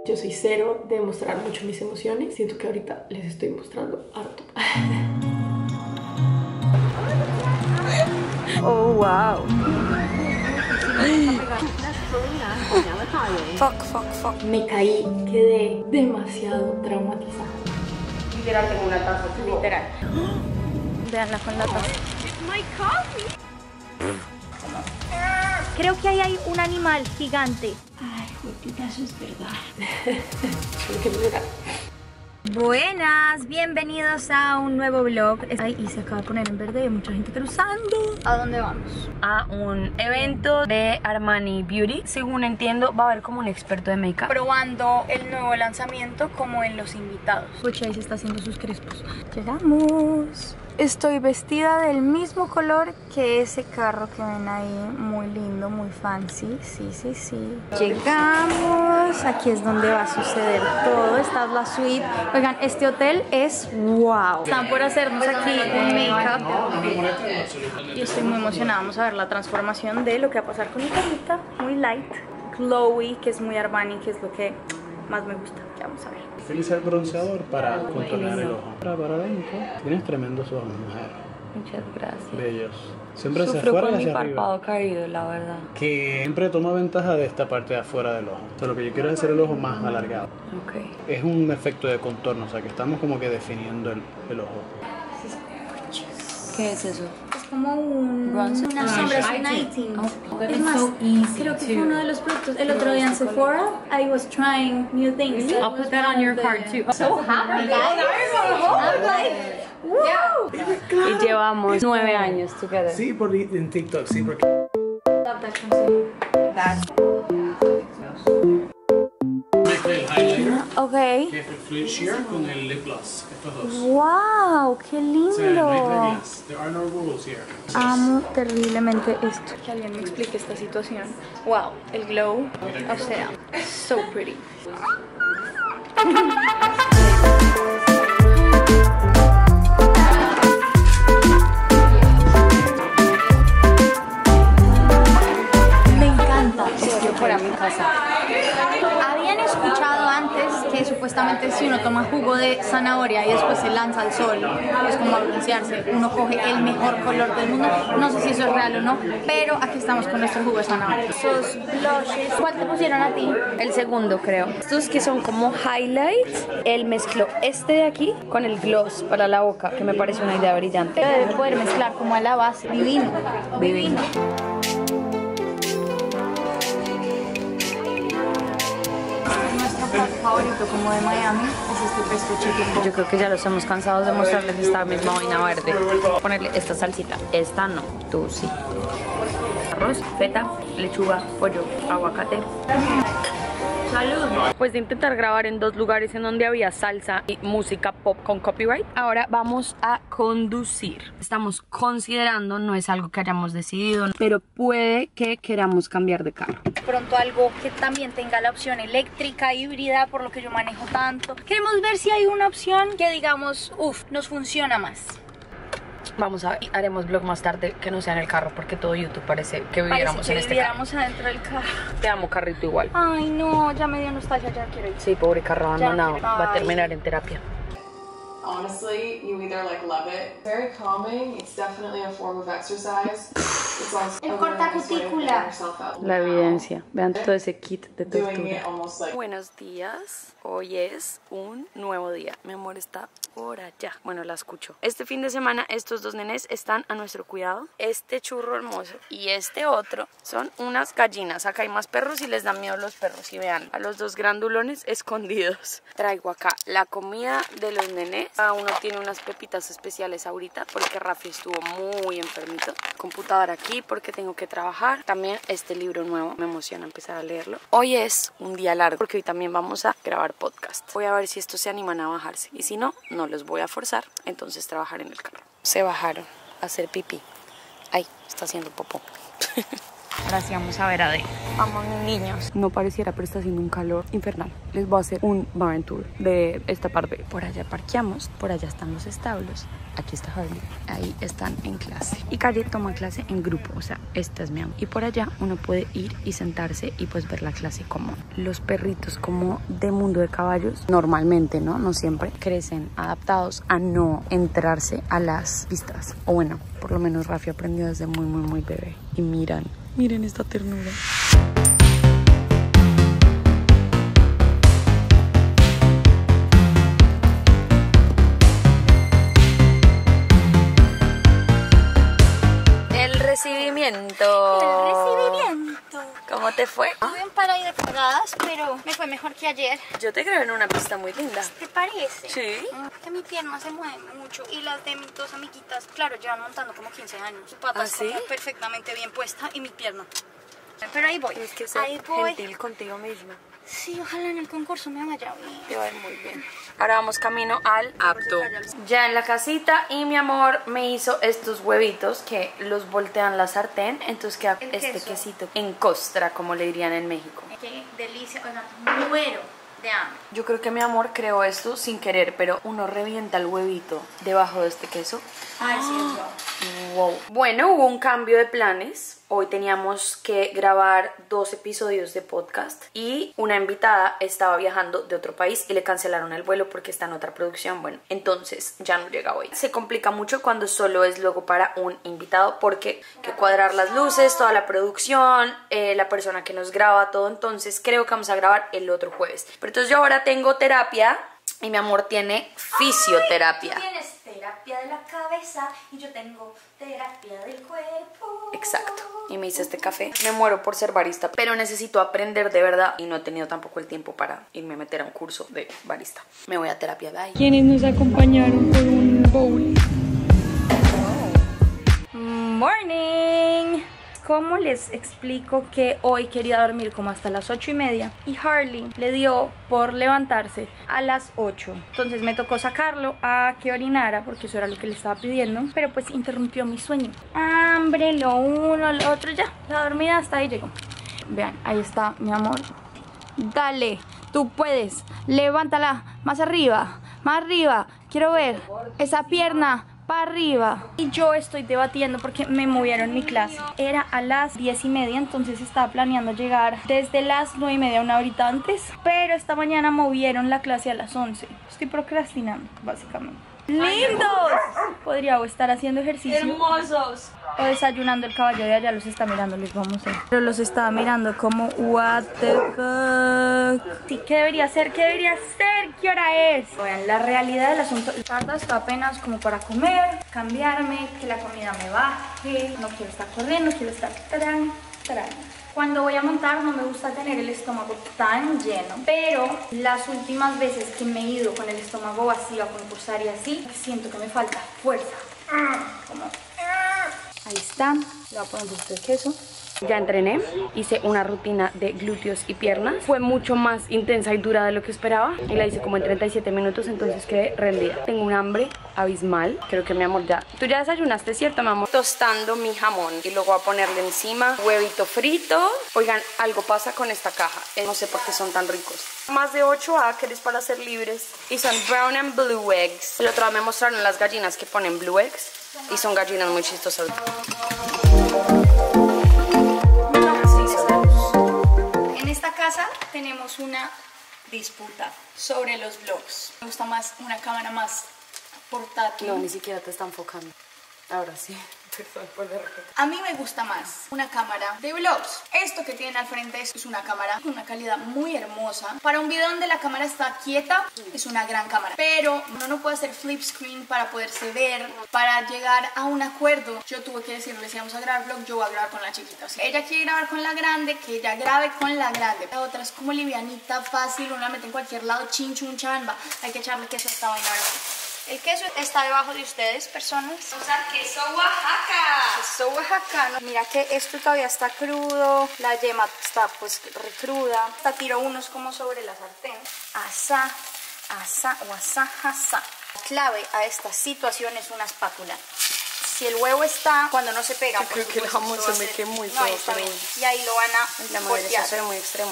Yo soy cero de mostrar mucho mis emociones. Siento que ahorita les estoy mostrando harto. Oh, wow. Fuck. Me caí, quedé demasiado traumatizada. Literal, tengo una taza, literal. Veanla con la taza. Creo que ahí hay un animal gigante. Ay, puta, eso es verdad. Tengo que mirar. Buenas, bienvenidos a un nuevo vlog. Ay, y se acaba de poner en verde, hay mucha gente cruzando. ¿A dónde vamos? A un evento de Armani Beauty. Según entiendo, va a haber como un experto de make-up probando el nuevo lanzamiento como en los invitados. Pucha, ahí se está haciendo sus crespos. Llegamos. Estoy vestida del mismo color que ese carro que ven ahí, muy lindo, muy fancy, sí. Llegamos, aquí es donde va a suceder todo, esta es la suite. Oigan, este hotel es wow. Están por hacernos aquí un make-up y estoy muy emocionada, vamos a ver la transformación de lo que va a pasar con mi carita, muy light, glowy, que es muy Armani, que es lo que más me gusta. Ya vamos a ver. Utiliza el bronceador para contornar el ojo. Para adentro. Tienes tremendos ojos, mujer. Muchas gracias. Bellos. Siempre hacia Sufro afuera y con mi hacia arriba. párpado caído, la verdad. Que siempre toma ventaja de esta parte de afuera del ojo. O sea, lo que yo quiero es hacer el ojo más alargado. Ok. Es un efecto de contorno, o sea que estamos como que definiendo el ojo. ¿Qué es eso? Es como una sombra, es un lighting. Es más, creo que fue uno de los productos. El otro día en Sephora, I was trying new things. I'll put that on your card too. So happy, guys. I'm like, woo! Y llevamos 9 años together. Sí, en TikTok, sí, porque... Love that concealer. Mezcla el highlighter, Ok. que es el Fluid Sheer, con el lip gloss. Estos dos. ¡Wow! ¡Qué O sea, no hay lindo! reglas. There are no rules here. Amo terriblemente esto. Que alguien me explique esta situación. Wow, el glow. O sea, so pretty. Me encanta. Estoy fuera de mi casa. Habían escuchado antes que supuestamente si uno toma jugo de zanahoria y después se lanza al sol, es como a broncearse, uno coge el mejor color del mundo. No sé si eso es real o no, pero aquí estamos con nuestro jugo de zanahoria. Esos blushes, ¿cuál te pusieron a ti? El segundo, creo. Estos que son como highlights. Él mezcló este de aquí con el gloss para la boca, que me parece una idea brillante. Pero debe poder mezclar como a la base. Divino, divino. Nuestro plato favorito como de Miami es este pesto chicken. Yo creo que ya los hemos cansado de mostrarles esta misma vaina verde. Ponerle esta salsita. Esta no, tú sí. Arroz, feta, lechuga, pollo, aguacate. ¡Salud! Después de intentar grabar en 2 lugares en donde había salsa y música pop con copyright, ahora vamos a conducir. Estamos considerando, no es algo que hayamos decidido, pero puede que queramos cambiar de carro. Pronto algo que también tenga la opción eléctrica, híbrida, por lo que yo manejo tanto. Queremos ver si hay una opción que digamos, nos funciona más. Vamos a ver, haremos vlog más tarde que no sea en el carro, porque todo YouTube parece que viviéramos en este carro. Adentro del carro. Te amo, carrito, igual. Ay, no, ya me dio nostalgia, ya quiero ir. Sí, pobre carro abandonado, quiero. va a terminar en terapia. Honestly, you either love it. Very calming. It's definitely a form of exercise. It's also El a really nice way to cortacutícula. get yourself out La now. evidencia, vean todo ese kit de Doing tortura. it almost like Buenos días, hoy es un nuevo día. Mi amor está por allá. Bueno, la escucho. Este fin de semana estos 2 nenes están a nuestro cuidado. Este churro hermoso y este otro son unas gallinas. Acá hay más perros y les dan miedo los perros. Y vean, a los 2 grandulones escondidos. Traigo acá la comida de los nenes. Cada uno tiene unas pepitas especiales ahorita porque Rafi estuvo muy enfermito. Computadora aquí porque tengo que trabajar. También este libro nuevo, me emociona empezar a leerlo. Hoy es un día largo porque hoy también vamos a grabar podcast. Voy a ver si estos se animan a bajarse y si no, no los voy a forzar. Entonces trabajar en el carro. Se bajaron a hacer pipí. Ay, está haciendo popó. Ahora sí vamos a ver a D. Vamos, niños. No pareciera, pero está haciendo un calor infernal. Les voy a hacer un barn tour de esta parte. Por allá parqueamos, por allá están los establos. Aquí está Harley, ahí están en clase. Y Calle toma clase en grupo, o sea, esta es mi amo. Y por allá uno puede ir y sentarse y pues ver la clase como los perritos como de mundo de caballos. Normalmente, ¿no? No siempre crecen adaptados a no entrarse a las pistas. O bueno, por lo menos Rafi aprendió desde muy bebé. Y miren esta ternura. Recibimiento. ¿Cómo te fue? Tuve un par ahí de cagadas, pero me fue mejor que ayer. Yo te creo en una pista muy linda. ¿Te parece? Sí. Que mi pierna se mueve mucho y las de mis dos amiguitas, claro, llevan montando como 15 años. Su pata está ¿sí? como perfectamente bien puesta y mi pierna. Pero ahí voy. Tienes que ser ahí voy. gentil contigo misma. Sí, ojalá en el concurso me vaya bien. Te va a ir muy bien. Ahora vamos camino al apto. Ya en la casita y mi amor me hizo estos huevitos que los voltean la sartén. Entonces queda este quesito en costra, como le dirían en México. Qué delicia, oigan, muero de hambre. Yo creo que mi amor creó esto sin querer, pero uno revienta el huevito debajo de este queso. Ay, sí, es wow. Bueno, hubo un cambio de planes. Hoy teníamos que grabar 2 episodios de podcast y una invitada estaba viajando de otro país y le cancelaron el vuelo porque está en otra producción. Bueno, entonces ya no llega hoy. Se complica mucho cuando solo es luego para un invitado porque hay que cuadrar las luces, toda la producción, la persona que nos graba, todo. Entonces creo que vamos a grabar el otro jueves. Pero entonces yo ahora tengo terapia y mi amor tiene fisioterapia. Ay, tú tienes terapia de la cabeza y yo tengo terapia del cuerpo. Exacto. Y me hice este café. Me muero por ser barista, pero necesito aprender de verdad y no he tenido tampoco el tiempo para irme a meter a un curso de barista. Me voy a terapia. Bye. Quienes nos acompañaron por un bowl. Morning. ¿Cómo les explico que hoy quería dormir como hasta las 8:30 y Harley le dio por levantarse a las 8? Entonces me tocó sacarlo a que orinara porque eso era lo que le estaba pidiendo, pero pues interrumpió mi sueño. Hambre, lo uno, lo otro, ya, la dormida hasta ahí llegó. Vean, ahí está mi amor. Dale, tú puedes, levántala, más arriba, quiero ver esa pierna. Para arriba. Y yo estoy debatiendo porque me movieron mi clase. Era a las 10:30, entonces estaba planeando llegar desde las 9:30, una horita antes. Pero esta mañana movieron la clase a las 11. Estoy procrastinando, básicamente. ¡Lindos! Podría o estar haciendo ejercicio. ¡Hermosos! O desayunando. El caballo de allá los está mirando, les vamos a ver. Pero los estaba mirando como, what the fuck. Sí, ¿qué debería hacer? ¿Qué debería hacer? ¿Qué hora es? Vean, la realidad del asunto. La verdad estoy apenas como para comer, cambiarme, que la comida me baje. No quiero estar corriendo, quiero estar tran. Cuando voy a montar no me gusta tener el estómago tan lleno, pero las últimas veces que me he ido con el estómago vacío a concursar y así, siento que me falta fuerza. Ahí está, le voy a poner un poquito de queso. Ya entrené, hice una rutina de glúteos y piernas. Fue mucho más intensa y dura de lo que esperaba y la hice como en 37 minutos, entonces quedé rendida. Tengo un hambre abismal, creo que mi amor ya... Tú ya desayunaste, ¿cierto, mi amor? Tostando mi jamón y luego voy a ponerle encima huevito frito. Oigan, algo pasa con esta caja, no sé por qué son tan ricos. Más de 8 acres para ser libres y son brown and blue eggs. El otro día me mostraron las gallinas que ponen blue eggs y son gallinas muy chistosas. En esta casa tenemos una disputa sobre los vlogs. Me gusta más una cámara más portátil. No, ni siquiera te está enfocando. Ahora sí, perdón por de repente. A mí me gusta más una cámara de vlogs. Esto que tienen al frente es una cámara con una calidad muy hermosa. Para un video donde la cámara está quieta, es una gran cámara. Pero uno no puede hacer flip screen para poderse ver, para llegar a un acuerdo. Yo tuve que decirle, si vamos a grabar vlog, yo voy a grabar con la chiquita. O sea, ella quiere grabar con la grande, que ella grabe con la grande. La otra es como livianita, fácil, uno la mete en cualquier lado, chin, chun, chan, va. Hay que echarle queso a esta vaina ahora sí. El queso está debajo de ustedes, personas. Vamos a usar queso Oaxaca. Queso oaxacano. Mira que esto todavía está crudo. La yema está pues recruda. Hasta tiro unos como sobre la sartén. Asá, asá o asá, asá. La clave a esta situación es una espátula. Si el huevo está, cuando no se pega, yo creo que el jamón se me quemó y todo, ahí está bien. Y ahí lo van a voltear. Eso se ve muy extremo.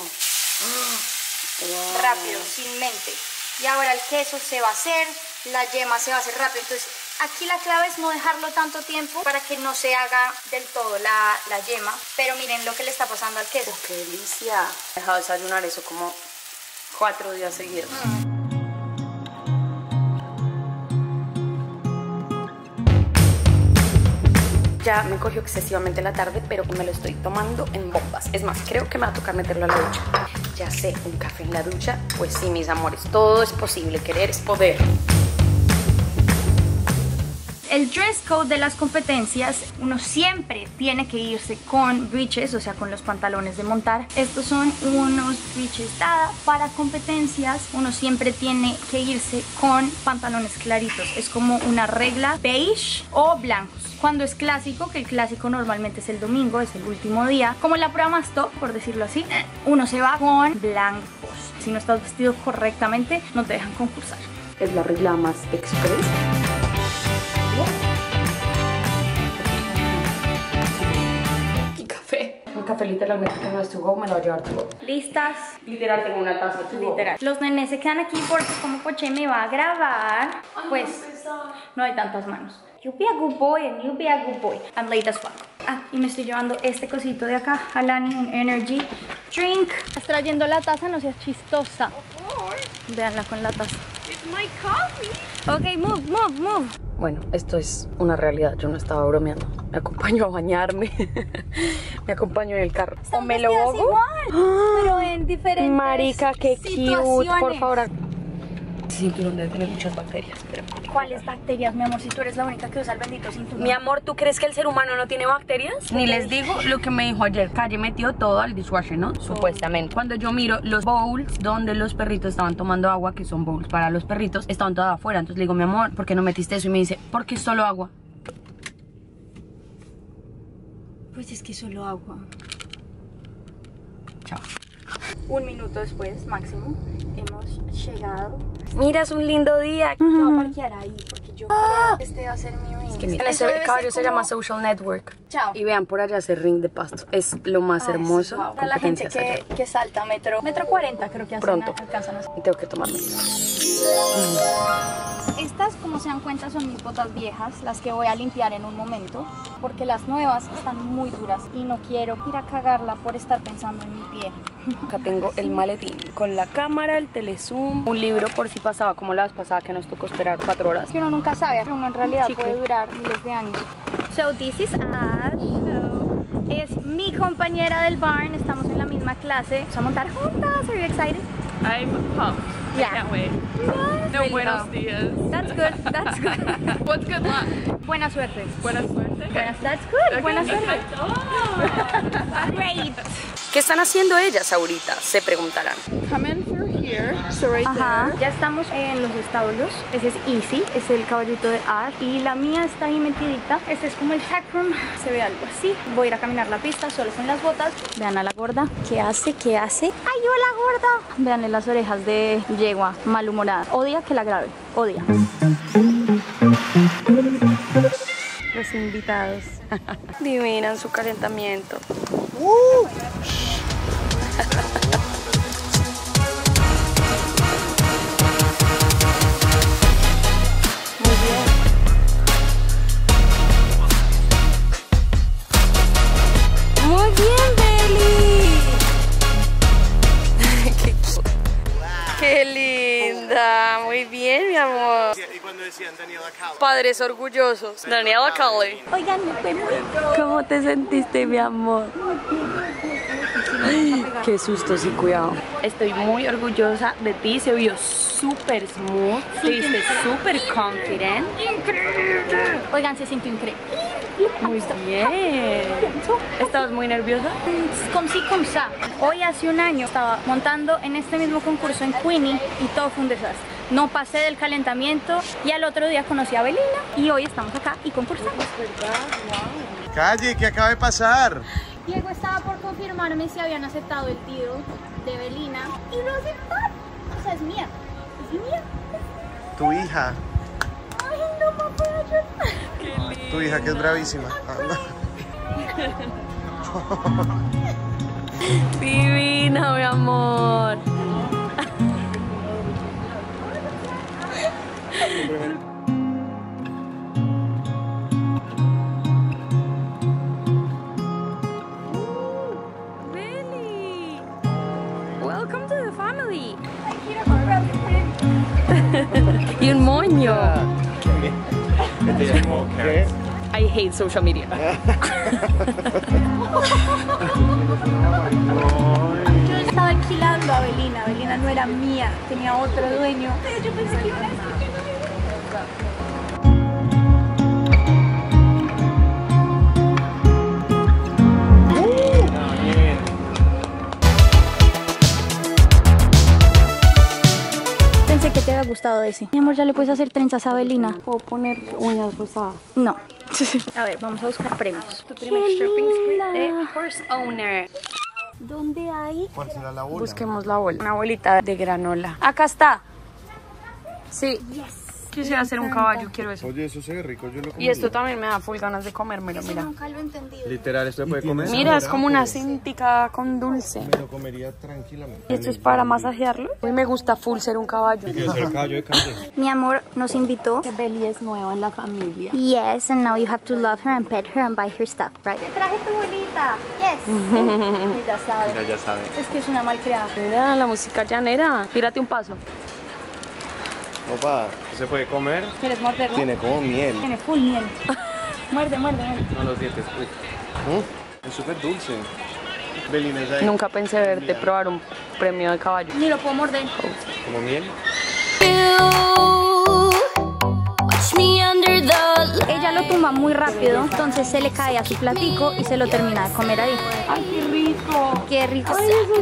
Rápido, sin mente. Y ahora el queso se va a hacer, la yema se va a hacer rápido. Entonces aquí la clave es no dejarlo tanto tiempo para que no se haga del todo la yema. Pero miren lo que le está pasando al queso. ¡Qué delicia! He dejado desayunar eso como 4 días seguidos. Ya me cogió excesivamente la tarde, pero me lo estoy tomando en bombas. Es más, creo que me va a tocar meterlo a la ducha. Ya sé, un café en la ducha. Pues sí, mis amores, todo es posible. Querer es poder. El dress code de las competencias, uno siempre tiene que irse con breeches, o sea, con los pantalones de montar. Estos son unos breeches dada para competencias. Uno siempre tiene que irse con pantalones claritos. Es como una regla, beige o blancos. Cuando es clásico, que el clásico normalmente es el domingo, es el último día, como la prueba más top, por decirlo así, uno se va con blancos. Si no estás vestido correctamente, no te dejan concursar. Es la regla más express. Y café. El café literalmente que no es to go, me lo voy a llevar to go. ¿Listas? Literal tengo una taza to go. Literal. Los nenes se quedan aquí porque como Poché me va a grabar, pues no hay tantas manos. You be a good boy and you be a good boy. I'm late as fuck. Ah, y me estoy llevando este cosito de acá, Alani, un energy drink. Estás trayendo la taza, no seas chistosa. Véanla con la taza. It's my coffee. Ok, move. Bueno, esto es una realidad, yo no estaba bromeando. Me acompaño a bañarme. Me acompaño en el carro. O me lo hago igual, pero en diferentes marica, qué situaciones. cute, por favor. Ese cinturón debe tener muchas bacterias, pero... ¿Cuáles bacterias, mi amor? Si tú eres la única que usa el bendito cinturón. Mi amor, ¿tú crees que el ser humano no tiene bacterias? Ni les digo lo que me dijo ayer. Calle metió todo al dishwasher, ¿no? Supuestamente. Cuando yo miro los bowls donde los perritos estaban tomando agua, que son bowls para los perritos, estaban todas afuera. Entonces le digo, mi amor, ¿por qué no metiste eso? Y me dice, porque es solo agua. Pues es que solo agua. Chao. 1 minuto después, máximo, hemos llegado. Mira, es un lindo día. Yo voy a parquear ahí porque yo creo que este va a ser mi ring. Es que mira, ese caballo se llama Social Network. Chao. Y vean por allá ese ring de pasto. Es lo más hermoso. Wow. Para la gente que salta metro 40 creo que pronto alcanzan a... Y tengo que tomarme. Estas, como se dan cuenta, son mis botas viejas, las que voy a limpiar en un momento, porque las nuevas están muy duras y no quiero ir a cagarla por estar pensando en mi pie. Acá tengo el maletín con la cámara, el telezoom, un libro por si pasaba como la vez pasada que nos tocó esperar 4 horas. Que uno nunca sabe, pero uno en realidad puede durar miles de años. So this is Ash. Es mi compañera del barn, estamos en la misma clase. Vamos a montar juntas. Are you excited? I'm pumped. Yeah. I can't wait. No Really buenos pumped. días. That's good, that's good. What's good luck? Buena suerte. Buena suerte. That's good, Okay, buena suerte. perfecto. Oh. Great. ¿Qué están haciendo ellas ahorita? Se preguntarán. Come in through here. So right Ajá, there. ya estamos en los establos. Ese es Easy, es el caballito de Ash. Y la mía está ahí metidita. Este es como el tech room, se ve algo así. Voy a ir a caminar la pista solo con las botas. Vean a la gorda. ¿Qué hace? ¿Qué hace? ¡Ay, hola, gorda! Veanle las orejas de yegua, malhumorada. Odia que la grabe, odia. Los invitados. Divinan su calentamiento. Muy bien. Muy bien, Beli. Qué linda. Muy bien, mi amor. Y cuando decían Daniela Cali. Padres orgullosos. Daniela Cali. Oigan, me fue muy... ¿Cómo te sentiste, mi amor? Qué susto, sí, cuidado. Estoy muy orgullosa de ti, se vio súper smooth, te viste súper confident. Increíble. Oigan, se sintió increíble. Muy bien. ¿Estabas muy nerviosa? Como sí, como sa. Hoy hace un año estaba montando en este mismo concurso en Queenie y todo fue un desastre. No pasé del calentamiento y al otro día conocí a Belina y hoy estamos acá y concursamos. Calle, ¿qué acaba de pasar? Diego estaba por confirmarme si habían aceptado el tiro de Belina y lo aceptaron. O sea, es mía. Es mía. Tu hija. Ay, no Tu hija que es bravísima. Divina, mi amor. Really? Welcome to the family. Y un moño. ¿Qué? I hate social media. Yo estaba alquilando a Belina. Belina no era mía, tenía otro dueño. Yo pensé que iba a Pensé que te había gustado ese. Mi amor, ya le puedes hacer trenzas a Belina. ¿Puedo poner uñas rosadas? No. A ver, vamos a buscar premios. Tu primer shopping spree de horse owner. ¿Dónde hay? ¿Cuál será la bola? Busquemos la bola. Una bolita de granola. Acá está. Sí. Quisiera hacer un caballo, quiero eso. Oye, eso se ve rico, yo lo Y comería. esto también me da full ganas de comérmelo, mira. Nunca lo he entendido. Literal, ¿esto se puede comer? Mira, es como una cintica con dulce. Me lo comería tranquilamente. ¿Y esto es para masajearlo? Hoy me gusta full ser un caballo. Quiero ser caballo de calle. Mi amor nos invitó. Belly es nueva en la familia. Yes, and now you have to love her and pet her and buy her stuff, right? Te traje tu bolita. Yes. Ya sabes. Mira, ya saben. Es que es una malcriada. Mira, la música llanera. Tírate un paso. Opa, ¿se puede comer? ¿Quieres morderlo? Tiene como miel. Tiene full miel. Muerde, muerde, muerde. No los dientes. Es súper dulce. Belina es ahí. Nunca pensé verte probar un premio de caballo. Ni lo puedo morder. ¿Como miel? Ella lo tumba muy rápido, entonces se le cae a su platico y se lo termina de comer ahí. ¡Ay, qué rico! ¡Qué rico!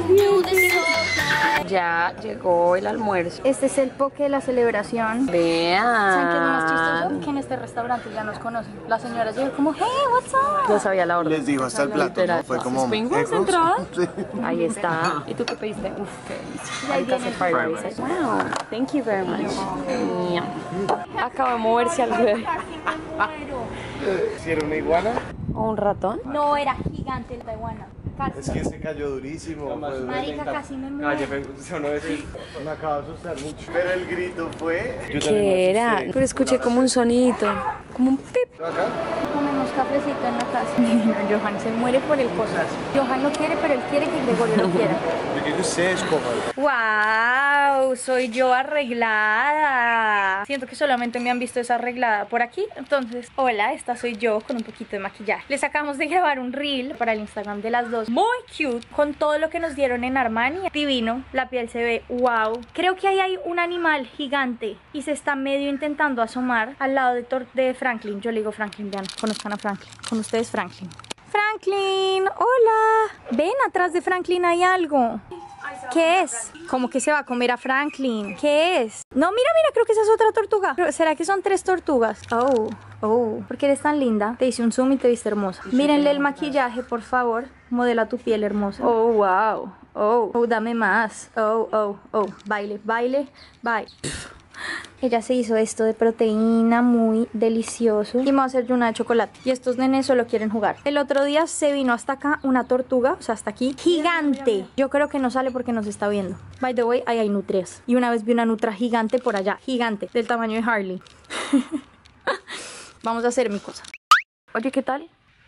Ya llegó el almuerzo. Este es el poke de la celebración. Vean. ¿Saben qué es lo más chistoso? Que en este restaurante ya nos conocen. Las señoras llegan como, hey, what's up? Yo sabía la orden. Les dijo hasta el plato, ¿no? Fue como... ¿Spring rolls ¿Egg rolls? entradas? Sí. Ahí está. ¿Y tú qué pediste? Uf, qué delicia. Y ahí viene el Fried rice. Wow, thank you very much. Acaba de moverse algo de... ¿Si era una iguana? ¿O un ratón? No, era gigante el Taiwana. Es que se cayó durísimo. Marica, casi me muero. Me acaba de asustar mucho. Pero el grito fue... ¿Qué era? Pero escuché como un sonidito, como un pip. ¿Acá? Comemos cafecito en la casa. Johan se muere por el cosas. Johan no quiere, pero él quiere que Gregorio lo quiera. Yo quiero que ustedes coman. ¡Wow! Soy yo arreglada. Siento que solamente me han visto desarreglada por aquí. Entonces, hola, esta soy yo con un poquito de maquillaje. Les acabamos de grabar un reel para el Instagram de las dos. Muy cute, con todo lo que nos dieron en Armani. Divino, la piel se ve wow. Creo que ahí hay un animal gigante y se está medio intentando asomar al lado de Franklin. Yo le digo Franklin, vean, conozcan a Franklin. Con ustedes Franklin. Franklin, hola. Ven, atrás de Franklin hay algo. ¿Qué es? ¿Cómo que se va a comer a Franklin? ¿Qué es? No, mira, creo que esa es otra tortuga. ¿Será que son 3 tortugas? Oh, ¿por qué eres tan linda? Te hice un zoom y te viste hermosa. Mírenle el maquillaje, por favor. Modela tu piel hermosa. Oh, wow. Oh, dame más. Oh. Baile. Bye. Ella se hizo esto de proteína muy delicioso. Y me va a hacer yo una de chocolate. Y estos nenes solo quieren jugar. El otro día se vino hasta acá una tortuga, o sea, hasta aquí, gigante. Yo creo que no sale porque nos está viendo. By the way, ahí hay nutrias. Y una vez vi una nutra gigante por allá, gigante, del tamaño de Harley. Vamos a hacer mi cosa. Oye, ¿qué tal?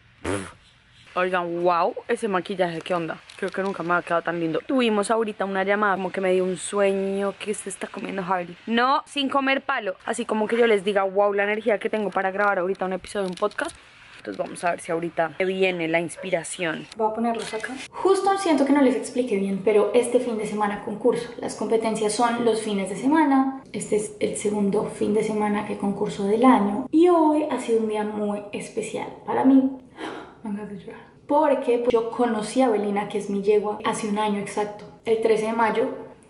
Oigan, wow, ese maquillaje, ¿qué onda? Creo que nunca me ha quedado tan lindo. Tuvimos ahorita una llamada, como que me dio un sueño que se está comiendo Harley. No, sin comer palo. Así como que yo les diga, wow, la energía que tengo para grabar ahorita un episodio de un podcast. Entonces vamos a ver si ahorita me viene la inspiración. Voy a ponerlos acá. Justo siento que no les expliqué bien, pero este fin de semana concurso. Las competencias son los fines de semana. Este es el segundo fin de semana que concurso del año. Y hoy ha sido un día muy especial para mí. Venga de llorar. Porque yo conocí a Belina, que es mi yegua, hace un año exacto. El 13 de mayo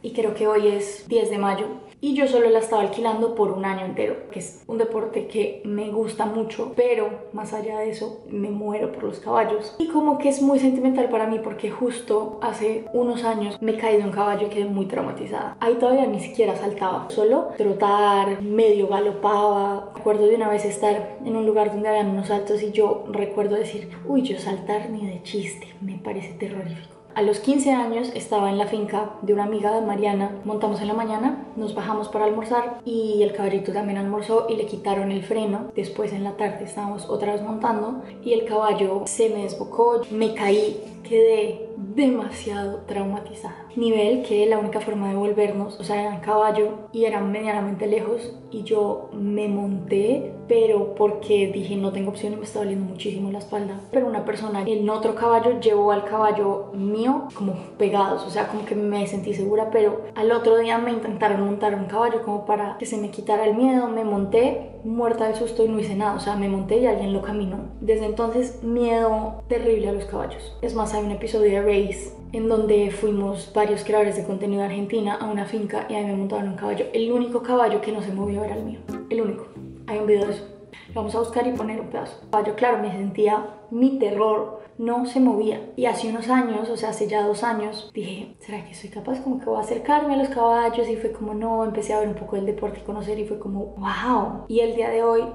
y creo que hoy es 10 de mayo y yo solo la estaba alquilando por un año entero, que es un deporte que me gusta mucho, pero más allá de eso me muero por los caballos y como que es muy sentimental para mí porque justo hace unos años me caí de un caballo y quedé muy traumatizada. Ahí todavía ni siquiera saltaba, solo trotar, medio galopaba. Recuerdo de una vez estar en un lugar donde habían unos saltos y yo recuerdo decir, uy, yo saltar ni de chiste, me parece terrorífico. A los 15 años estaba en la finca de una amiga de Mariana, montamos en la mañana, nos bajamos para almorzar y el caballito también almorzó y le quitaron el freno. Después en la tarde estábamos otra vez montando y el caballo se me desbocó, me caí, quedé demasiado traumatizada. Nivel que la única forma de volvernos, o sea, era en caballo y era medianamente lejos y yo me monté, pero porque dije no tengo opción y me estaba doliendo muchísimo la espalda. Pero una persona en otro caballo llevó al caballo mío como pegados, o sea, como que me sentí segura, pero al otro día me intentaron montar un caballo como para que se me quitara el miedo, me monté muerta del susto y no hice nada, o sea, me monté y alguien lo caminó. Desde entonces, miedo terrible a los caballos. Es más, hay un episodio de Race en donde fuimos varios creadores de contenido de Argentina a una finca y ahí me montaron un caballo. El único caballo que no se movió era el mío, el único. Hay un video de eso. Lo vamos a buscar y poner un pedazo. El caballo, claro, me sentía mi terror, no se movía. Y hace unos años, o sea, hace ya 2 años, dije, ¿será que soy capaz? Como que voy a acercarme a los caballos y fue como, no, empecé a ver un poco del deporte y conocer y fue como, wow. Y el día de hoy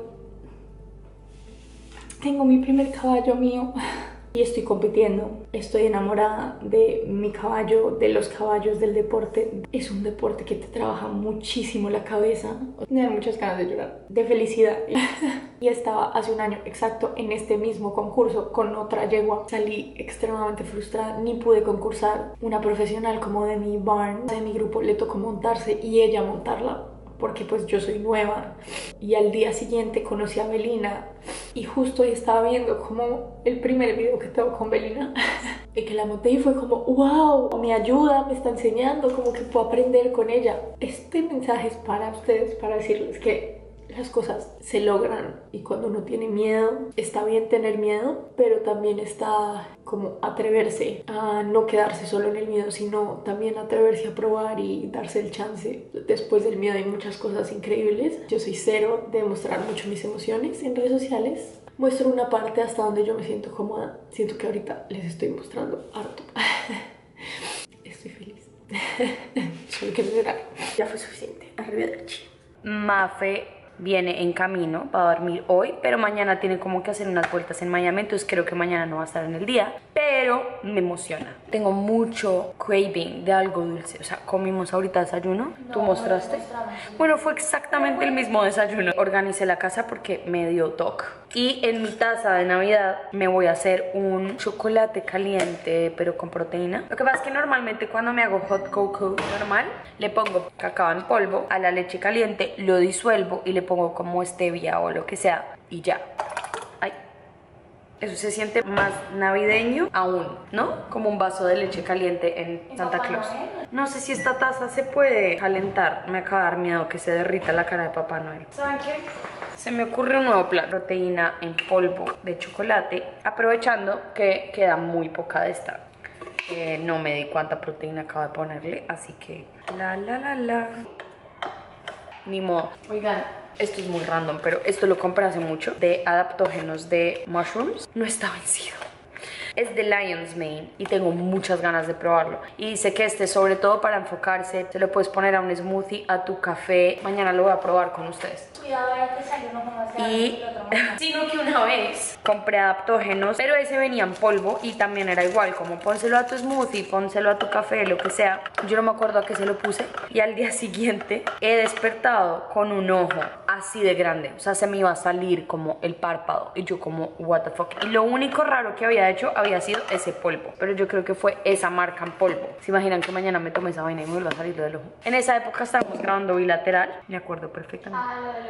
tengo mi primer caballo mío. Y estoy compitiendo, estoy enamorada de mi caballo, de los caballos, del deporte. Es un deporte que te trabaja muchísimo la cabeza. Me dan muchas ganas de llorar, de felicidad. Y estaba hace un año exacto en este mismo concurso con otra yegua. Salí extremadamente frustrada, ni pude concursar. Una profesional como de mi barn, de mi grupo, le tocó montarse y ella montarla, porque pues yo soy nueva. Y al día siguiente conocí a Belina y justo ahí estaba viendo como el primer video que tengo con Belina y que la monté y fue como wow, me ayuda, me está enseñando, como que puedo aprender con ella. Este mensaje es para ustedes, para decirles que las cosas se logran y cuando uno tiene miedo, está bien tener miedo, pero también está como atreverse a no quedarse solo en el miedo, sino también atreverse a probar y darse el chance. Después del miedo hay muchas cosas increíbles. Yo soy cero de mostrar mucho mis emociones en redes sociales. Muestro una parte hasta donde yo me siento cómoda. Siento que ahorita les estoy mostrando harto. Estoy feliz. Solo quiero llorar. Ya fue suficiente. Arrivederci. Mafe viene en camino para dormir hoy, pero mañana tiene como que hacer unas vueltas en Miami, entonces creo que mañana no va a estar en el día, pero me emociona. Tengo mucho craving de algo dulce, o sea, comimos ahorita desayuno, ¿tú mostraste? Bueno, fue exactamente el mismo desayuno. Organicé la casa porque me dio toque. Y en mi taza de Navidad me voy a hacer un chocolate caliente, pero con proteína. Lo que pasa es que normalmente cuando me hago hot cocoa normal, le pongo cacao en polvo a la leche caliente, lo disuelvo y le pongo como stevia o lo que sea y ya. Ay, eso se siente más navideño aún, ¿no? Como un vaso de leche caliente en Santa Claus. No sé si esta taza se puede calentar. Me acaba de dar miedo que se derrita la cara de Papá Noel. ¿Saben qué? Se me ocurre un nuevo plan. Proteína en polvo de chocolate, aprovechando que queda muy poca de esta. No me di cuánta proteína acabo de ponerle, así que ni modo. Oigan, esto es muy random, pero esto lo compré hace mucho, de adaptógenos de mushrooms. No está vencido. Es de Lion's Mane y tengo muchas ganas de probarlo. Y dice que este, sobre todo para enfocarse, te lo puedes poner a un smoothie, a tu café. Mañana lo voy a probar con ustedes. Cuidado, ya te salió uno como Y sino que una vez compré adaptógenos, pero ese venía en polvo y también era igual, como pónselo a tu smoothie, pónselo a tu café, lo que sea. Yo no me acuerdo a qué se lo puse y al día siguiente he despertado con un ojo así de grande, o sea, se me iba a salir como el párpado y yo como what the fuck. Y lo único raro que había hecho había sido ese polvo, pero yo creo que fue esa marca en polvo. ¿Se imaginan que mañana me tomé esa vaina y me vuelva a salir lo del ojo? En esa época estábamos grabando bilateral, me acuerdo perfectamente. Ah, lo del ojo.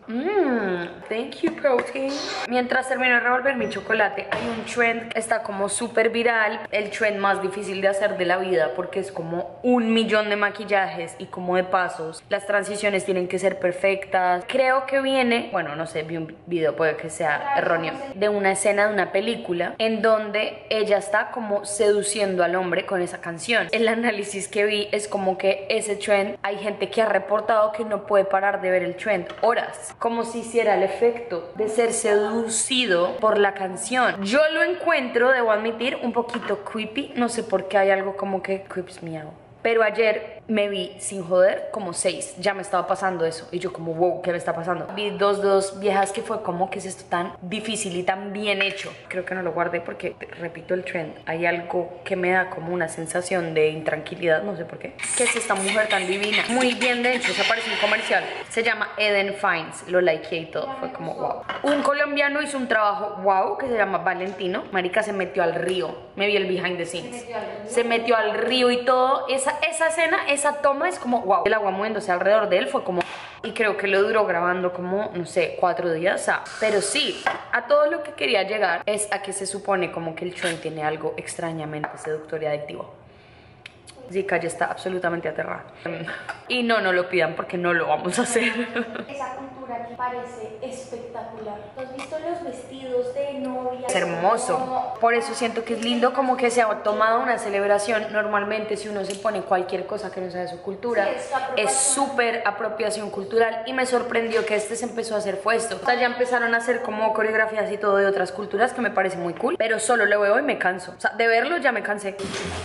Thank you, protein. Mientras termino de revolver mi chocolate, hay un trend que está como súper viral. El trend más difícil de hacer de la vida, porque es como 1.000.000 de maquillajes y como de pasos. Las transiciones tienen que ser perfectas. Creo que viene, bueno, no sé, vi un video, puede que sea erróneo, de una escena de una película en donde ella está como seduciendo al hombre con esa canción. El análisis que vi es como que ese trend, hay gente que ha reportado que no puede parar de ver el trend horas, como si hiciera el efecto de ser seducido por la canción. Yo lo encuentro, debo admitir, un poquito creepy. No sé por qué hay algo como que creeps me out. Pero ayer me vi, sin joder, como 6. Ya me estaba pasando eso. Y yo como, wow, ¿qué me está pasando? Vi dos viejas que fue como, ¿qué es esto tan difícil y tan bien hecho? Creo que no lo guardé porque, repito el trend, hay algo que me da como una sensación de intranquilidad, no sé por qué. ¿Qué es esta mujer tan divina? Muy bien de hecho, se parece un comercial. Se llama Eden Fines, lo likeé y todo. Fue como, wow. Un colombiano hizo un trabajo, wow, que se llama Valentino. Marica se metió al río. Me vi el behind the scenes. Se metió al río y todo. Esa escena, esa toma es como, wow. El agua moviéndose alrededor de él fue como... Y creo que lo duró grabando como, no sé, 4 días. Pero sí, a todo lo que quería llegar es a que se supone como que el trend tiene algo extrañamente seductor y adictivo. Zika ya está absolutamente aterrada. Y no lo pidan porque no lo vamos a hacer. Esa cultura aquí parece espectacular. ¿Has visto los vestidos de novia? Es hermoso. Por eso siento que es lindo como que se ha tomado una celebración. Normalmente si uno se pone cualquier cosa que no sea de su cultura, es súper apropiación cultural. Y me sorprendió que se empezó a hacer fue esto. O sea, ya empezaron a hacer como coreografías y todo de otras culturas que me parece muy cool. Pero solo lo veo y me canso. O sea, de verlo ya me cansé.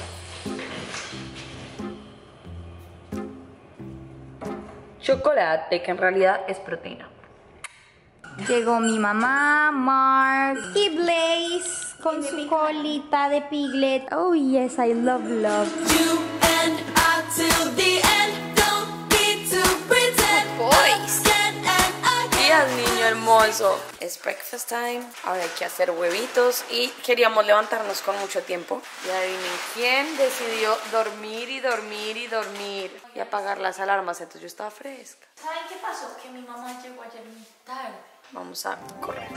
Chocolate, que en realidad es proteína. Llegó mi mamá, Mark y Blaze con su colita de piglet. Oh yes, I love love. You and I till the end, don't need to pretend. Boys. Días, niño hermoso. Es breakfast time. Ahora hay que hacer huevitos y queríamos levantarnos con mucho tiempo. Y adivinen quién decidió dormir y dormir y dormir y apagar las alarmas. Entonces yo estaba fresca. ¿Saben qué pasó? Que mi mamá llegó ayer muy tarde. Vamos a correr.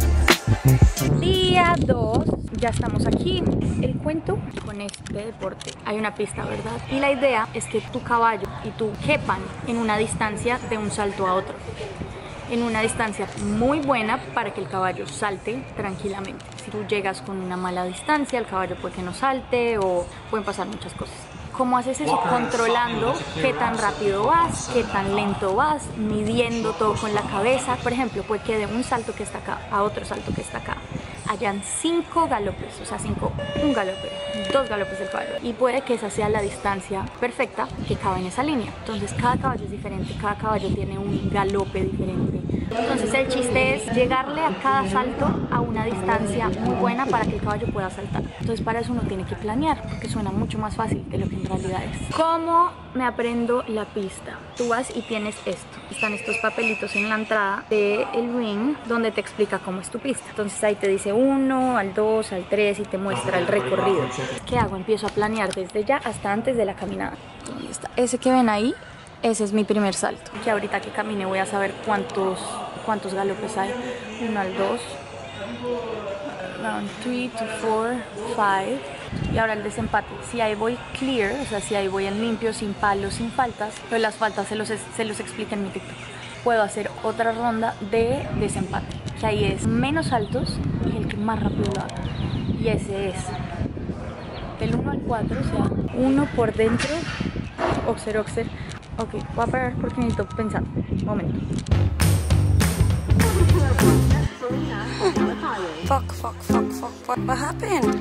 Día 2, ya estamos aquí. El cuento con este deporte, hay una pista, ¿verdad? Y la idea es que tu caballo y tú quepan en una distancia de un salto a otro. En una distancia muy buena para que el caballo salte tranquilamente. Si tú llegas con una mala distancia, el caballo puede que no salte o pueden pasar muchas cosas. ¿Cómo haces eso? Controlando qué tan rápido vas, qué tan lento vas, midiendo todo con la cabeza. Por ejemplo, puede que de un salto que está acá a otro salto que está acá hayan 5 galopes, o sea, un galope, 2 galopes del caballo. Y puede que esa sea la distancia perfecta que cabe en esa línea. Entonces cada caballo es diferente, cada caballo tiene un galope diferente. Entonces el chiste es llegarle a cada salto a una distancia muy buena para que el caballo pueda saltar. Entonces para eso uno tiene que planear, porque suena mucho más fácil de lo que en realidad es. ¿Cómo me aprendo la pista? Tú vas y tienes esto. Están estos papelitos en la entrada del ring donde te explica cómo es tu pista. Entonces ahí te dice 1, al 2, al 3 y te muestra el recorrido. ¿Qué hago? Empiezo a planear desde ya hasta antes de la caminada. ¿Dónde está? Ese que ven ahí, ese es mi primer salto. Que ahorita que camine voy a saber cuántos galopes hay. 1 al 2, round 3 to 4, 5. Y ahora el desempate. Si ahí voy clear, o sea, si ahí voy en limpio, sin palos, sin faltas, pero las faltas se los explica en mi TikTok. Puedo hacer otra ronda de desempate, que ahí es menos saltos y el que más rápido lo haga. Y ese es del 1 al 4, o sea, 1 por dentro, oxer. Ok, voy a parar porque necesito pensar. Un momento. Fuck. What happened?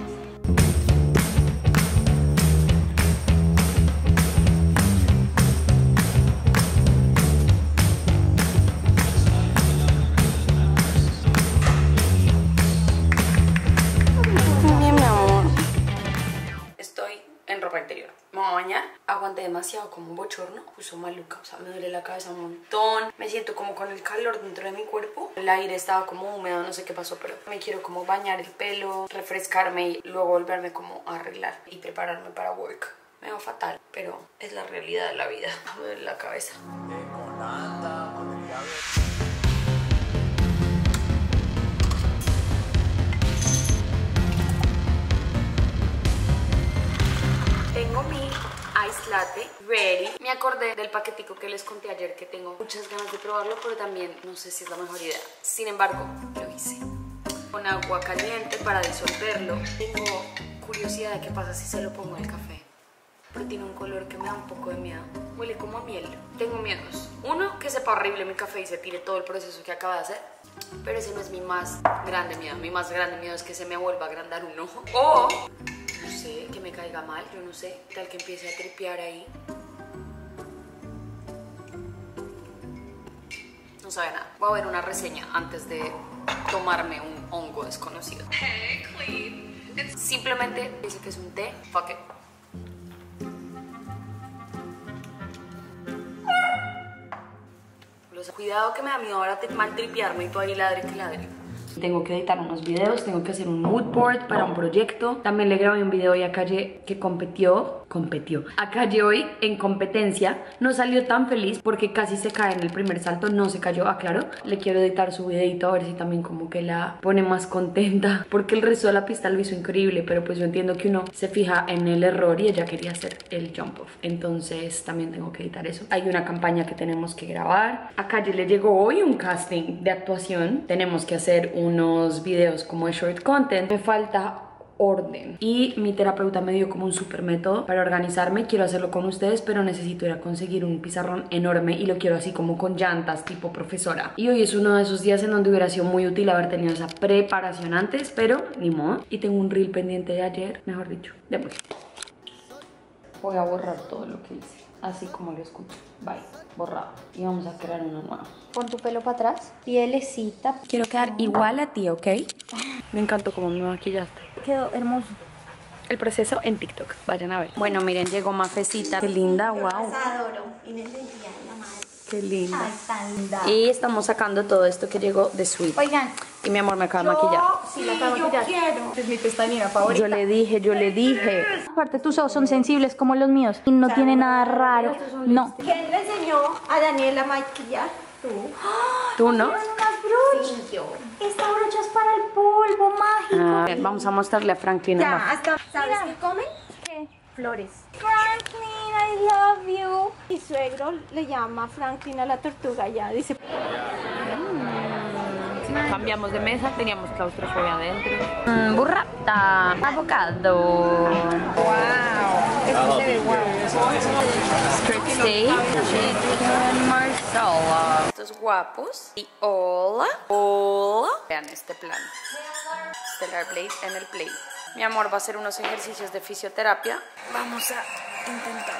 Bien, mi amor. Estoy en ropa interior. Me voy a bañar. Aguanté demasiado como un bochorno. Puso maluca. O sea, me duele la cabeza un montón. Me siento como con el calor dentro de mi cuerpo. El aire estaba como húmedo. No sé qué pasó, pero me quiero como bañar el pelo, refrescarme y luego volverme como a arreglar y prepararme para work. Me veo fatal, pero es la realidad de la vida. Me duele la cabeza. Ice Latte ready. Me acordé del paquetico que les conté ayer que tengo muchas ganas de probarlo, pero también no sé si es la mejor idea. Sin embargo, lo hice. Con agua caliente para disolverlo. Tengo curiosidad de qué pasa si se lo pongo al café. Pero tiene un color que me da un poco de miedo. Huele como a miel. Tengo miedos. Uno, que sepa horrible mi café y se tire todo el proceso que acaba de hacer. Pero ese no es mi más grande miedo. Mi más grande miedo es que se me vuelva a agrandar un ojo. O, no sé, que me caiga mal, yo no sé. Tal que empiece a tripear ahí. No sabe nada. Voy a ver una reseña antes de tomarme un hongo desconocido. Hey, clean. Simplemente dice que es un té. Fuck it. Cuidado que me da miedo ahora mal tripearme y tú ahí ladre que ladre. Tengo que editar unos videos, tengo que hacer un mood board para un proyecto. También le grabé un video hoy a Calle que competió a Calle hoy en competencia. No salió tan feliz porque casi se cae en el primer salto, no se cayó, aclaro. Le quiero editar su videito a ver si también como que la pone más contenta, porque el resto de la pista lo hizo increíble, pero pues yo entiendo que uno se fija en el error y ella quería hacer el jump off. Entonces también tengo que editar eso. Hay una campaña que tenemos que grabar. A Calle le llegó hoy un casting de actuación. Tenemos que hacer unos videos como de short content. Me falta orden y mi terapeuta me dio como un super método para organizarme. Quiero hacerlo con ustedes, pero necesito ir a conseguir un pizarrón enorme y lo quiero así como con llantas tipo profesora. Y hoy es uno de esos días en donde hubiera sido muy útil haber tenido esa preparación antes, pero ni modo. Y tengo un reel pendiente de ayer, mejor dicho, démosle. Voy a borrar todo lo que hice, así como lo escucho. Bye, borrado. Y vamos a crear uno nuevo. Pon tu pelo para atrás, pielecita. Quiero quedar igual a ti, ¿ok? Me encantó cómo me maquillaste. Quedó hermoso. El proceso en TikTok, vayan a ver. Bueno, miren, llegó Mafecita. Qué linda, wow. Adoro. Inés de día, la madre. Qué linda. Ay, tan linda. Y estamos sacando todo esto que llegó de Sweet. Oigan, Y mi amor me acaba de maquillar. sí, la acabo de maquillar. Quiero. Es mi pestañina favorita. Yo le dije. Aparte, tus ojos son sensibles como los míos y no tiene nada raro. No. ¿Quién le enseñó a Daniela a maquillar? Tú. ¿Tú no? Unas brochas. Sí, yo. Esta brocha es para el polvo mágico. Ah, vamos a mostrarle a Franklin. Ya, hasta. ¿Sabes Mira. qué comen? ¿Qué? Flores. Franklin, I love you. Mi suegro le llama Franklin a la tortuga ya. Dice. Cambiamos de mesa, teníamos claustrofobia adentro. Burrata, avocado. Esto se ve guau. Strip steak, chicken marsala. Estos guapos. Y hola, hola. Vean este plan. Stellar Blade en el plate. Mi amor va a hacer unos ejercicios de fisioterapia. Vamos a intentar.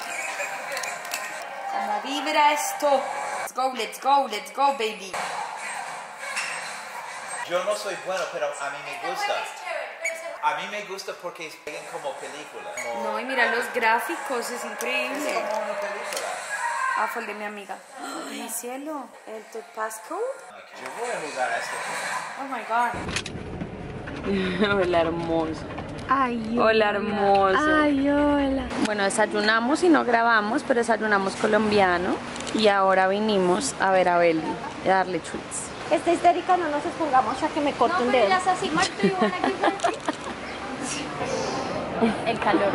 ¿Cómo vibra esto? Let's go, baby. Yo no soy bueno, pero a mí me gusta. A mí me gusta porque es como película. No, y mira los gráficos, es increíble. Es como una película. Ah, fue el de mi amiga. Ay, cielo, el passcode. Yo voy a jugar a esto. Oh my god. Hola, hermoso. Ay, Hola, hermoso. Ay, hola. Bueno, desayunamos y no grabamos, pero desayunamos colombiano. Y ahora vinimos a ver a Beli y a darle treats. Está histérica, no nos expongamos a que me corte un dedo. Las así, Marta, y van aquí. El calor.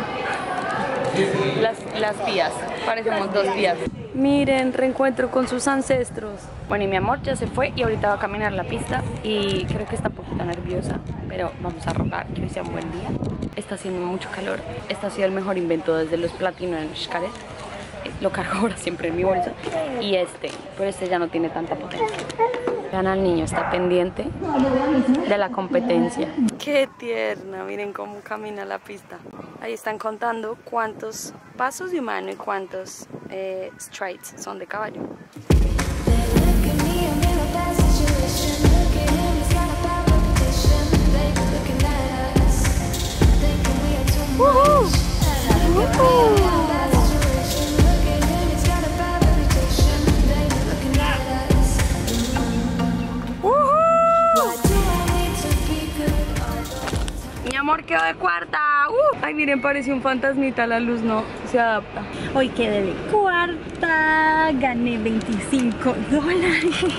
Las tías, parecemos dos tías. Miren, reencuentro con sus ancestros. Bueno, y mi amor ya se fue y ahorita va a caminar la pista y creo que está un poquito nerviosa, pero vamos a rogar que hoy sea un buen día. Está haciendo mucho calor. Este ha sido el mejor invento desde los platinos en Xcaret. Lo cargo ahora siempre en mi bolsa. Y pero este ya no tiene tanta potencia. Vean al niño, está pendiente de la competencia. ¡Qué tierna! Miren cómo camina la pista. Ahí están contando cuántos pasos de humano y cuántos strides son de caballo. Mi amor quedó de cuarta. Ay, miren, parece un fantasmita, la luz no se adapta. Hoy quedé de cuarta, gané $25.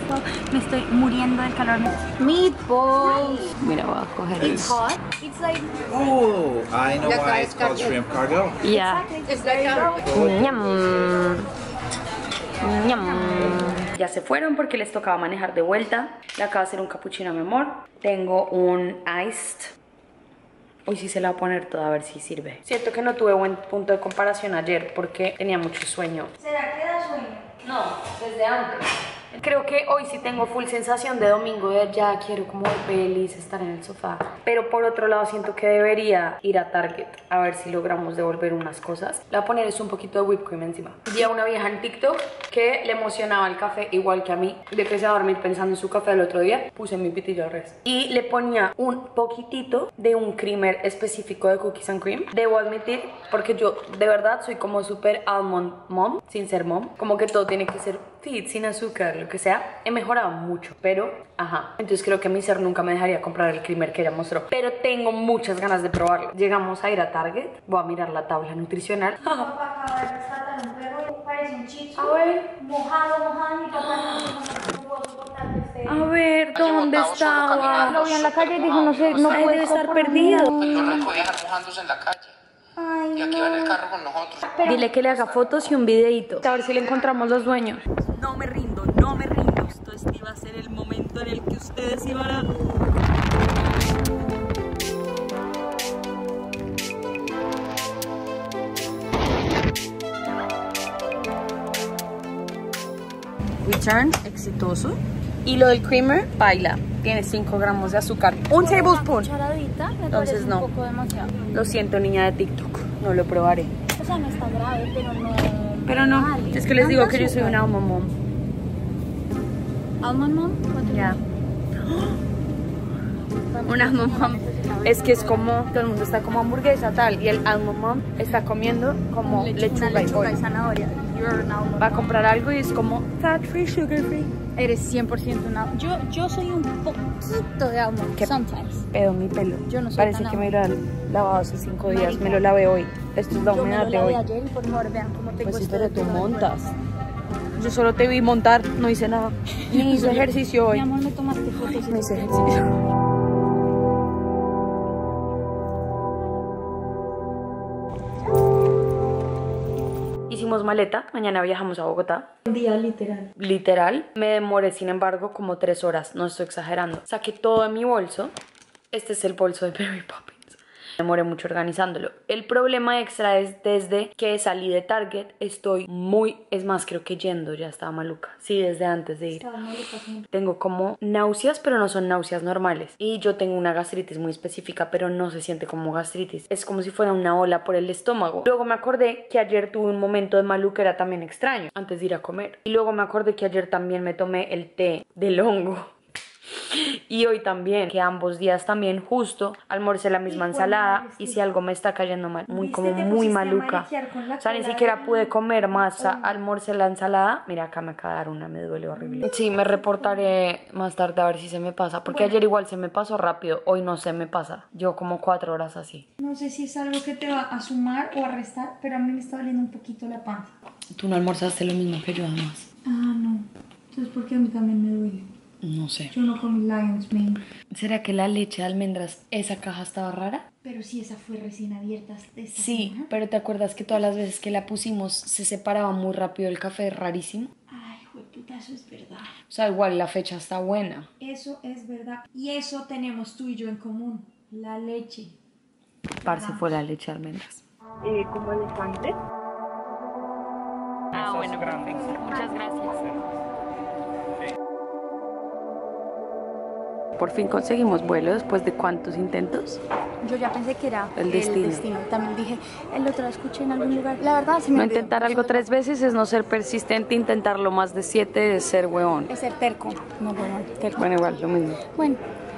meatball. Me estoy muriendo del calor. Meatballs. Mira, voy a coger el... It's hot. It's like Oh, I know why it's called shrimp cargo. Yeah. it's like Ñam. Ñam. Ya se fueron porque les tocaba manejar de vuelta. Le acabo de hacer un cappuccino a mi amor. Tengo un iced. Hoy sí se la voy a poner toda a ver si sirve. Siento que no tuve buen punto de comparación ayer porque tenía mucho sueño. ¿Será que da sueño? No, desde antes. Creo que hoy sí tengo full sensación de domingo, de ya quiero como ver pelis, estar en el sofá. Pero por otro lado siento que debería ir a Target a ver si logramos devolver unas cosas. Le voy a poner eso un poquito de whipped cream encima. Vi a una vieja en TikTok que le emocionaba el café igual que a mí. De que se va a dormir pensando en su café el otro día, puse mi pitillo al revés. Y le ponía un poquitito de un creamer específico de cookies and cream. Debo admitir, porque yo de verdad soy como súper almond mom, sin ser mom. Como que todo tiene que ser fit, sin azúcar, lo que sea. He mejorado mucho, pero ajá. Entonces creo que mi ser nunca me dejaría comprar el creamer que ella mostró. Pero tengo muchas ganas de probarlo. Llegamos a ir a Target. Voy a mirar la tabla nutricional. Papá acaba de rescatar un perro y parece un chicho. A ver. Mojado, mi papá no puedo soportar que esté. A ver, ¿dónde estaba? Lo vi en la calle y dijo, no sé, no Ay, puede debe estar perdido. Yo no podía dejar mojándose en la calle. Ay, Y aquí va en el carro con nosotros. Dile que le haga fotos y un videito. A ver si le encontramos los dueños. No me rindo, no me rindo. Esto iba a ser el momento en el que ustedes iban a... Return, exitoso. Y lo del creamer, baila. Tiene 5 gramos de azúcar. Un tablespoon. Entonces no. Un poco demasiado. Lo siento, niña de TikTok. No lo probaré. O sea, no está grave, pero no. Pero no. Vale. Es que les digo que yo soy Azúcar. una almond mom. Almond mom. Ya. Una almond mom. Es que es como, todo el mundo está como hamburguesa tal. Y el almond mom está comiendo como lechuga y pollo. zanahoria. You're an almond Va a mom. comprar algo y es como fat free, sugar free. Eres 100% una. Yo soy un poquito de almond. ¿Qué? Sometimes. Pedo mi pelo. Yo no soy Parece tan que me lo han lavado hace 5 días. Me lo lavé hoy. Esto es la Yo me humedad lo de lavé hoy. ayer y por favor vean cómo tengo Pues sí, este pero tú dedo del montas. cuerpo. Yo solo te vi montar, no hice nada. Ni hice ejercicio hoy. Mi amor, me tomaste fotos. No hice ejercicio. Hicimos maleta, mañana viajamos a Bogotá. Un día literal. Literal, me demoré sin embargo como 3 horas, no estoy exagerando. Saqué todo de mi bolso, este es el bolso de Mary Poppins. Me demoré mucho organizándolo. El problema extra es desde que salí de Target estoy muy, es más creo que yendo ya estaba maluca. Sí, desde antes de ir. Tengo como náuseas, pero no son náuseas normales. Y yo tengo una gastritis muy específica, pero no se siente como gastritis. Es como si fuera una ola por el estómago. Luego me acordé que ayer tuve un momento de maluquera también extraño, antes de ir a comer. Y luego me acordé que ayer también me tomé el té del hongo. Y hoy también, que ambos días también justo almorcé la misma ensalada y si algo me está cayendo mal, muy maluca. O sea, ni siquiera pude comer más, almorcé la ensalada. Mira, acá me acaba de dar una, me duele horrible. Sí, me reportaré más tarde a ver si se me pasa, porque ayer igual se me pasó rápido, hoy no se me pasa. Yo como 4 horas así. No sé si es algo que te va a sumar o a restar, pero a mí me está doliendo un poquito la panza. Tú no almorzaste lo mismo que yo además. Ah, no. Entonces, ¿por qué a mí también me duele? No sé. Yo no comí Lion's Mane. ¿Será que la leche de almendras, esa caja estaba rara? Pero sí, esa fue recién abierta. Sí, pero ¿te acuerdas que todas las veces que la pusimos se separaba muy rápido el café? Rarísimo. Ay, puta, eso es verdad. O sea, igual la fecha está buena. Eso es verdad. Y eso tenemos tú y yo en común. La leche. Parce, fue la leche de almendras. ¿Como elefante? Ah, bueno, muchas gracias. Por fin conseguimos vuelo después de ¿cuántos intentos? Yo ya pensé que era El destino. También dije, el otro lo escuché en algún lugar. La verdad, se me No olvidó. intentar algo 3 veces es no ser persistente, intentarlo más de 7 es ser hueón. Es ser terco. No, bueno, terco. Bueno, igual, lo mismo. Bueno,